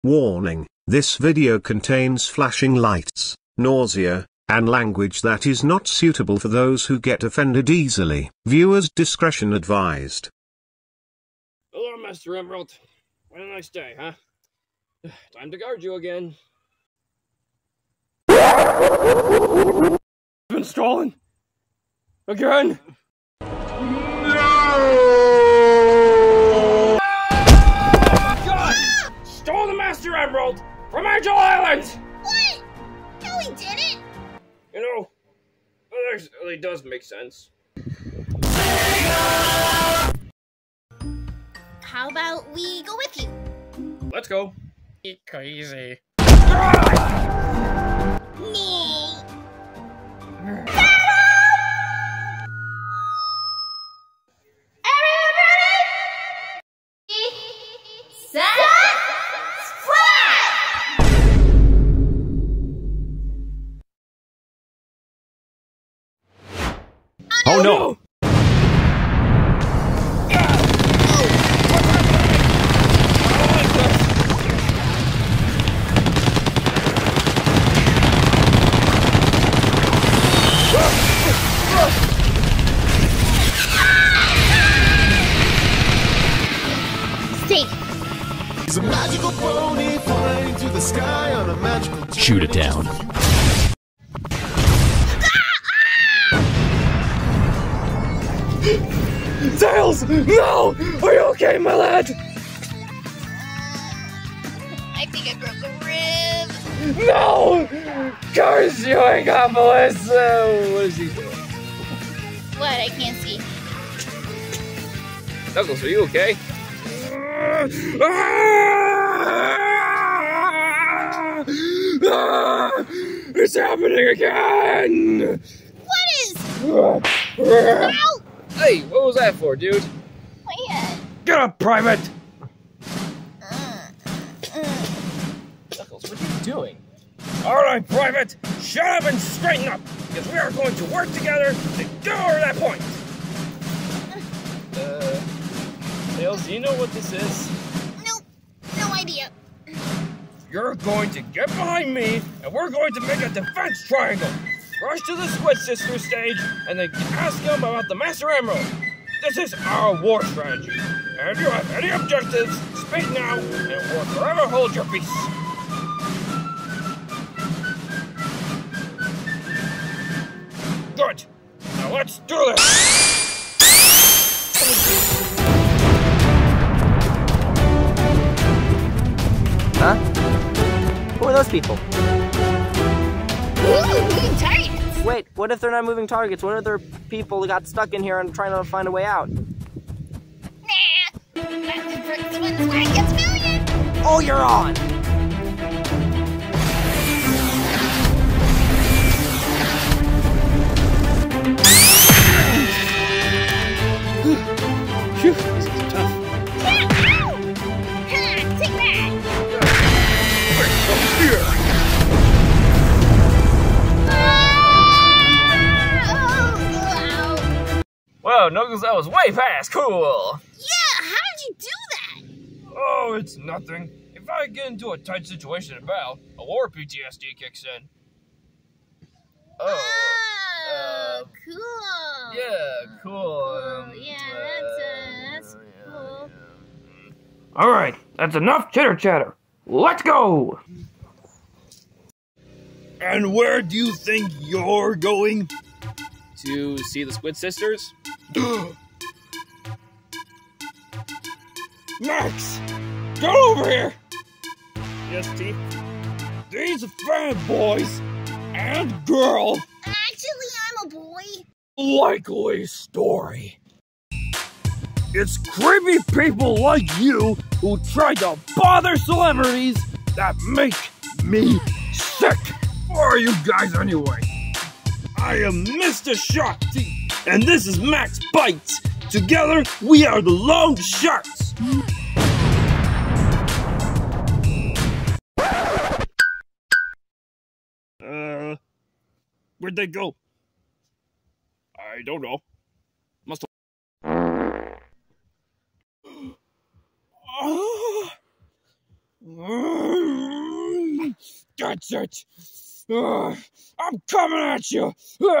Warning, this video contains flashing lights, nausea, and language that is not suitable for those who get offended easily. Viewers' discretion advised. Hello, Master Emerald. What a nice day, huh? Time to guard you again. Been stolen? Again? No! God! Stole the Master Emerald from Angel Island! What? No, he didn't! You know, that actually does make sense. How about we go with you? Let's go. Eat crazy. Nee. Oh no! He's a magical pony flying through the sky on a magical journey. Shoot it down. Tails! No! Are you okay, my lad? I think I broke a rib. No! Curse you, Inkopolis! What is he doing? What? I can't see. Knuckles, are you okay? It's happening again! What is? Ow! Hey, what was that for, dude? My head. Get up, Private! Knuckles, what are you doing? Alright, Private, shut up and straighten up, because we are going to work together to get over that point! Tails, do you know what this is? Nope. No idea. You're going to get behind me, and we're going to make a defense triangle. Rush to the Squid Sisters stage, and then ask them about the Master Emerald. This is our war strategy. And if you have any objectives, speak now, and we'll forever hold your peace. Good. Now let's do this. Huh? Who are those people? Ooh, moving targets. Wait, what if they're not moving targets? What if they're people that got stuck in here and trying to find a way out? Nah. That's the first one that gets million. Oh, you're on! Phew, this is tough. Yeah, ow! Ha, take that. Whoa, Knuckles, that was way fast. Cool. Yeah, how did you do that? Oh, it's nothing. If I get into a tight situation in battle, a war PTSD kicks in. Oh, cool. Yeah, cool. Yeah, that's cool. All right, that's enough chitter chatter. Let's go. And where do you think you're going? To see the Squid Sisters? Max! Get over here! Yes, T? These fanboys and girl Actually, I'm a boy. likely story. It's creepy people like you who try to bother celebrities that make me sick. Who are you guys anyway? I am Mr. Shark Teeth, and this is Max Bites. Together, we are the Long Sharks. Where'd they go? I don't know. Must have... That's it. I'm coming at you.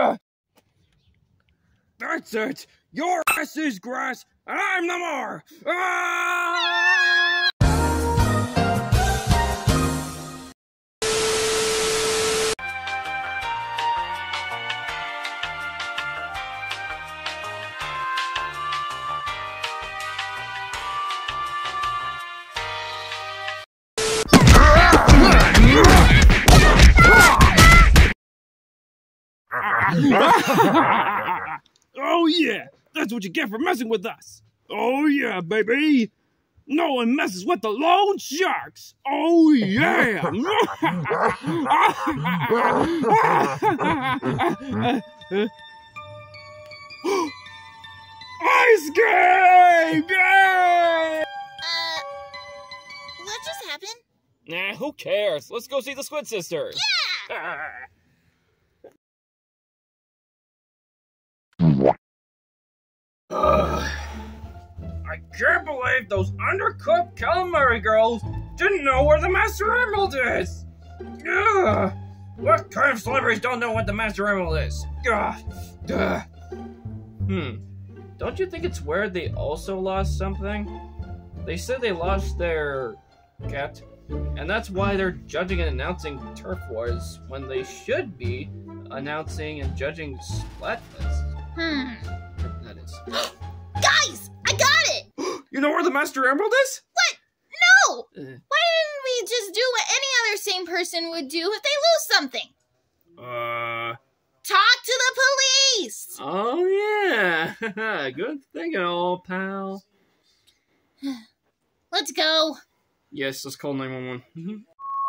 That's it. Your ass is grass, and I'm the more. Oh yeah, that's what you get for messing with us. Oh yeah, baby. No one messes with the lone sharks. Oh yeah. Ice cream! Yay! What just happened? Nah, who cares? Let's go see the Squid Sisters. Yeah! I can't believe those undercooked calamari girls didn't know where the Master Emerald is! Ugh. What kind of celebrities don't know what the Master Emerald is? Ugh. Ugh. Don't you think it's weird they also lost something? They said they lost their cat, and that's why they're judging and announcing Turf Wars when they should be announcing and judging Splatfest. That is. Guys, I got it! You know where the Master Emerald is? What? No! Why didn't we just do what any other sane person would do if they lose something? Talk to the police! Oh yeah. Good thinking, old pal. Let's go. Yes, let's call 911.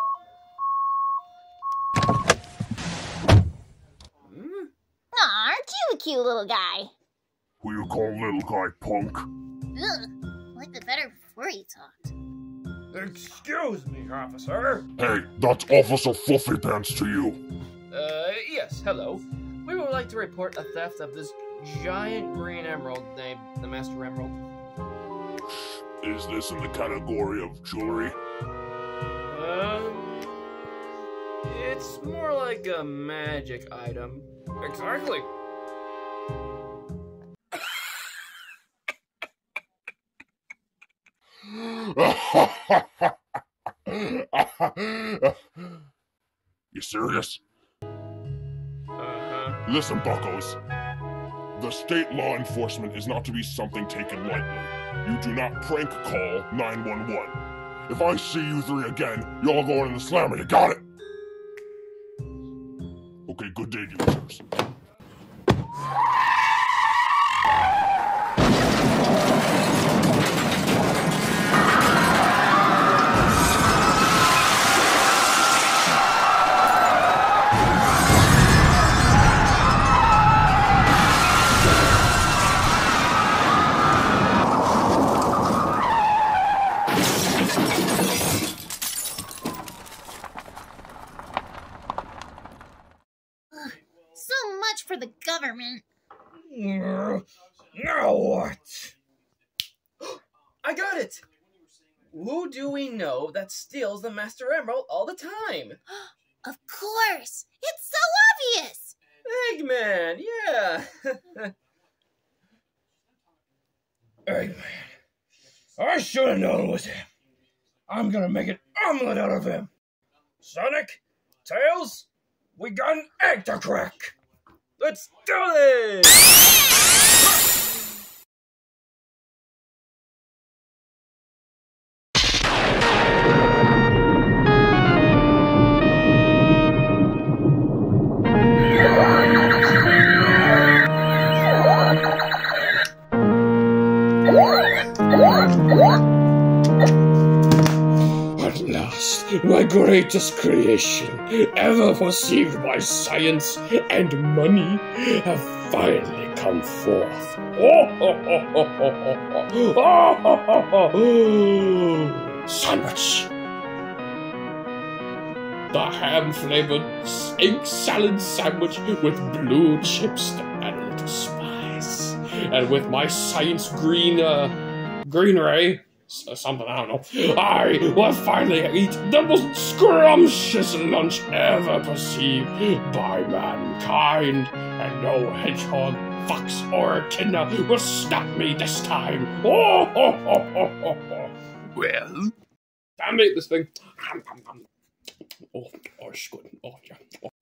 Aw, aren't you a cute little guy? Who you call little guy, punk? Ugh, liked it better before you talked. Excuse me, officer. Hey, that's Officer Fluffy Pants to you. Yes, hello. We would like to report a theft of this giant green emerald named the Master Emerald. Is this in the category of jewelry? It's more like a magic item. Exactly. You serious? Uh-huh. Listen, buckos. The state law enforcement is not to be something taken lightly. You do not prank call 911. If I see you three again, y'all going in the slammer, you got it? Okay, good day, users. So much for the government. Now what? I got it! Who do we know that steals the Master Emerald all the time? Of course! It's so obvious! Eggman, yeah! Eggman. I should have known it was him. I'm gonna make an omelet out of him. Sonic, Tails, we got an egg to crack. Let's do this! At last, my greatest creation, ever perceived by science and money, have finally come forth. Sandwich. The ham-flavored egg salad sandwich with blue chips to add a little spice, and with my science greenery something, I don't know. I will finally eat the most scrumptious lunch ever perceived by mankind, and no hedgehog, fox, or echidna will stop me this time. Oh, ho, ho, ho, ho, ho. Well, time to eat this thing. Oh, it's good. Oh, yeah.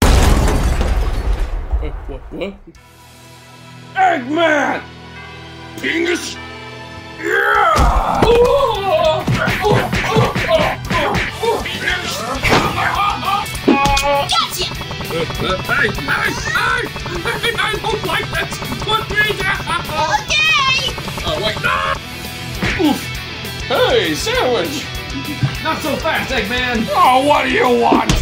Oh. What? Eggman! Penis! Yeah! Gotcha! Hey! I don't like this! Put me down! Okay! Oh, wait, no! Oof! Hey, sandwich! Not so fast, Eggman! Oh, what do you want?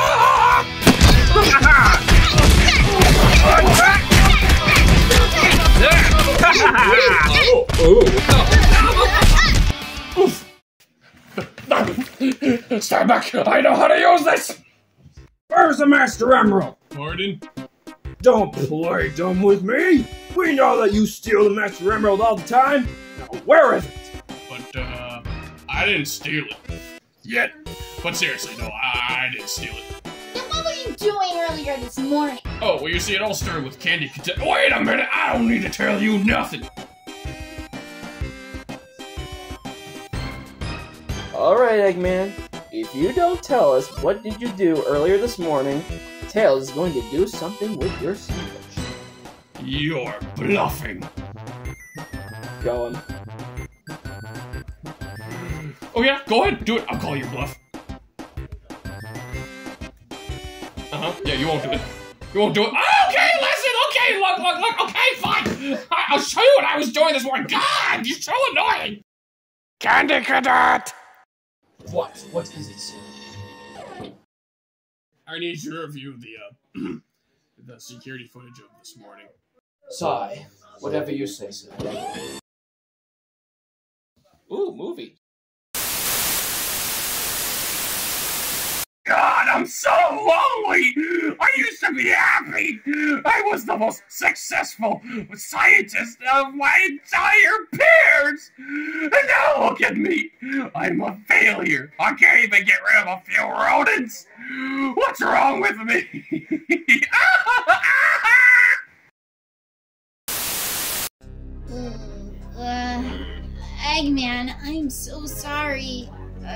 Stand back! I know how to use this! Where's the Master Emerald? Pardon? Don't play dumb with me! We know that you steal the Master Emerald all the time! Now where is it? But, I didn't steal it. Yet. But seriously, no, I didn't steal it. Then what were you doing earlier this morning? Oh, well, you see, it all started with candy. Wait a minute! I don't need to tell you nothing! Alright, Eggman. If you don't tell us what did you do earlier this morning, Tails is going to do something with your sandwich. You're bluffing. Go on. Oh yeah, go ahead, do it. I'll call your bluff. Yeah, you won't do it. You won't do it. Okay, listen, okay, look, okay, fine. I'll show you what I was doing this morning. God, you're so annoying. Candy Cadet! What? What is it, sir? I need you to review the security footage of this morning. Sigh. Whatever you say, sir. Ooh, movie. God, I'm so lonely! I used to be happy! I was the most successful scientist of my entire peers! And now look at me! I'm a failure! I can't even get rid of a few rodents! What's wrong with me? Eggman, I'm so sorry.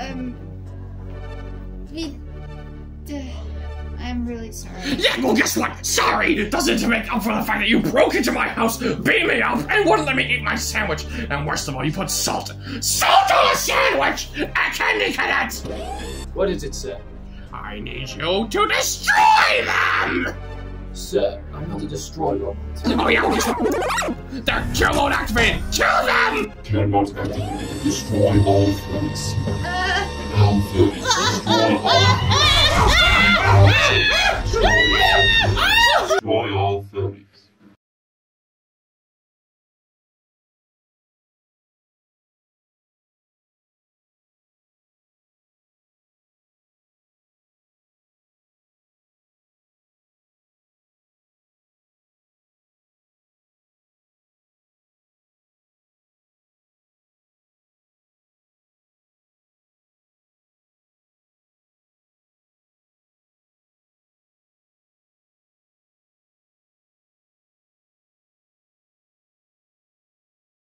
I'm really sorry. Yeah, well, guess what? Sorry doesn't make up for the fact that you broke into my house, beat me up, and wouldn't let me eat my sandwich. And worst of all, you put salt on the sandwich! A Candy Cadet! What is it, sir? I need you to destroy them! Sir, I'm not a destroyer. Oh yeah, well, guess what? They're kill mode activated! Kill them! Cannot activate. Destroy all fronts.